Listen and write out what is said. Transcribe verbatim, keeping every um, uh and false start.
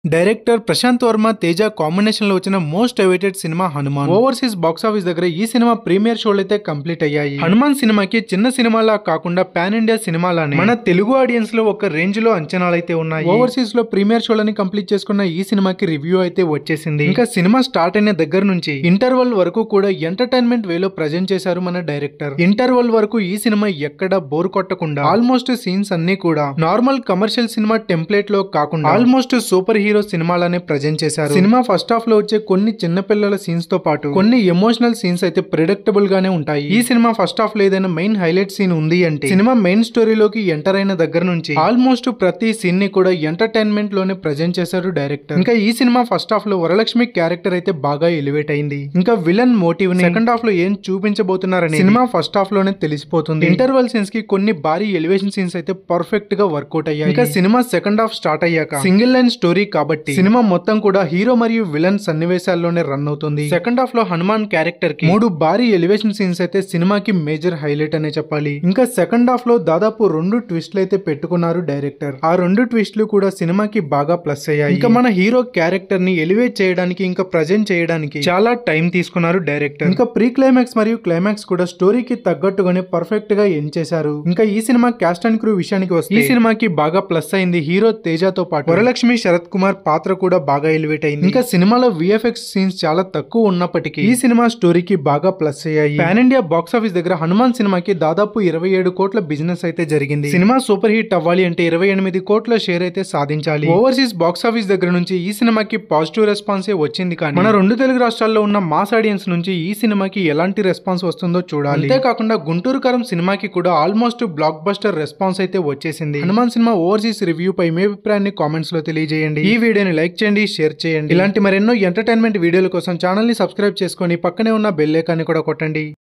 Director Prashant Varma Teja combination లో వచ్చిన most awaited cinema Hanuman. Overseas box office దగ్గర ఈ సినిమా ప్రీమియర్ షోలు అయితే కంప్లీట్ అయ్యాయి. హనుమాన్ సినిమాకి చిన్న సినిమాలా కాకుండా పాన్ ఇండియా సినిమాలానే మన తెలుగు ఆడియన్స్ లో ఒక రేంజ్ లో అంచనాలు అయితే ఉన్నాయి. ఓవర్సీస్ లో ప్రీమియర్ షోలని కంప్లీట్ చేసుకున్న ఈ సినిమాకి రివ్యూ అయితే వచ్చేసింది. ఇంకా సినిమా స్టార్ట్ అయిన దగ్గర నుంచి ఇంటర్వల్ వరకు కూడా ఎంటర్టైన్మెంట్ వేలో ప్రజెంట్ చేశారు మన డైరెక్టర్. ఇంటర్వల్ వరకు ఈ సినిమా ఎక్కడ బోర్ కొట్టకుండా ఆల్మోస్ట్ సీన్స్ అన్ని కూడా నార్మల్ కమర్షియల్ సినిమా టెంప్లెట్ లో కాకుండా ఆల్మోస్ట్ సూపర్ హీరో సినిమాలనే ప్రజెంట్ చేశారు. సినిమా ఫస్ట్ హాఫ్ లో వచ్చే కొన్ని చిన్న పిల్లల సీన్స్ తో పాటు కొన్ని ఎమోషనల్ సీన్స్ అయితే ప్రిడిక్టబుల్ గానే ఉంటాయి. ఈ సినిమా ఫస్ట్ హాఫ్ లో ఏదైనా మెయిన్ హైలైట్ సీన్ ఉంది అంటే సినిమా మెయిన్ స్టోరీలోకి ఎంటర్ అయిన దగ్గర నుంచి ఆల్మోస్ట్ ప్రతి సీన్ ని కూడా ఎంటర్టైన్మెంట్ లోనే ప్రజెంట్ చేశారు డైరెక్టర్. ఇంకా ఈ సినిమా ఫస్ట్ హాఫ్ లో వరలక్ష్మి క్యారెక్టర్ అయితే బాగా ఎలివేట్ అయింది. ఇంకా విలన్ మోటివ్ ని సెకండ్ హాఫ్ లో ఏం చూపించబోతున్నారని సినిమా ఫస్ట్ హాఫ్ లోనే తెలిసిపోతుంది. ఇంటర్వల్ సీన్స్ కి కొన్ని భారీ ఎలివేషన్ సీన్స్ అయితే పర్ఫెక్ట్ గా వర్కౌట్ అయ్యాయి. ఇంకా సినిమా సెకండ్ హాఫ్ స్టార్ట్ అయ్యాక సింగిల్ లైన్ స్టోరీ కాబట్టి సినిమా మొత్తం కూడా హీరో మరియు విలన్ సన్నివేశాల్లోనే రన్ అవుతుంది. సెకండ్ హాఫ్ లో హనుమాన్ క్యారెక్టర్ కి మూడు భారీ ఎలివేషన్ సీన్స్ అయితే సినిమాకి మేజర్ హైలైట్ అనే చెప్పాలి. ఇంకా సెకండ్ హాఫ్ లో దాదాపు రెండు ట్విస్ట్లు అయితే పెట్టుకున్నారు డైరెక్టర్. ఆ రెండు ట్విస్ట్లు కూడా సినిమాకి బాగా ప్లస్ అయ్యాయి. ఇంకా మన హీరో క్యారెక్టర్ ని ఎలివేట్ చేయడానికి ఇంకా ప్రజెంట్ చేయడానికి చాలా టైం తీసుకున్నారు డైరెక్టర్. ఇంకా ప్రీ క్లైమాక్స్ మరియు క్లైమాక్స్ కూడా స్టోరీకి తగ్గట్టుగానే పర్ఫెక్ట్ గా ఎండ్ చేశారు. ఇంకా ఈ సినిమా క్యాస్ట్ అండ్ క్రూ విషయానికి వస్తే ఈ సినిమాకి బాగా ప్లస్ అయింది హీరో తేజతో పాటు వరలక్ష్మి శరత్ కుమార్ పాత్ర కూడా బాగా ఎలివేట్ అయింది. ఇంకా సినిమాలో విఎఫ్ఎక్స్ సీన్స్ చాలా తక్కువ ఉన్నప్పటికీ ఈ సినిమా స్టోరీకి బాగా ప్లస్ అయ్యాయి. పాన్ ఇండియా బాక్స్ ఆఫీస్ దగ్గర హనుమాన్ సినిమాకి దాదాపు ఇరవై ఏడు కోట్ల బిజినెస్ అయితే జరిగింది. సినిమా సూపర్ హిట్ అవ్వాలి అంటే ఇరవై ఎనిమిది కోట్ల షేర్ అయితే సాధించాలి. ఓవర్సీస్ బాక్స్ ఆఫీస్ దగ్గర నుంచి ఈ సినిమాకి పాజిటివ్ రెస్పాన్స్ వచ్చింది. కానీ మన రెండు తెలుగు రాష్ట్రాల్లో ఉన్న మాస్ ఆడియన్స్ నుంచి ఈ సినిమాకి ఎలాంటి రెస్పాన్స్ వస్తుందో చూడాలి. అంతేకాకుండా గుంటూరు కారం సినిమాకి కూడా ఆల్మోస్ట్ బ్లాక్ బస్టర్ రెస్పాన్స్ అయితే వచ్చేసింది. హనుమాన్ సినిమా ఓవర్సీస్ రివ్యూ పై మీ అభిప్రాయాన్ని కామెంట్స్ లో తెలియజేయండి. ఈ వీడియోని లైక్ చేయండి, షేర్ చేయండి. ఇలాంటి మరెన్నో ఎంటర్టైన్మెంట్ వీడియోల కోసం ఛానల్ ని సబ్స్క్రైబ్ చేసుకొని పక్కనే ఉన్న బెల్ ఐకాన్ ని కూడా కొట్టండి.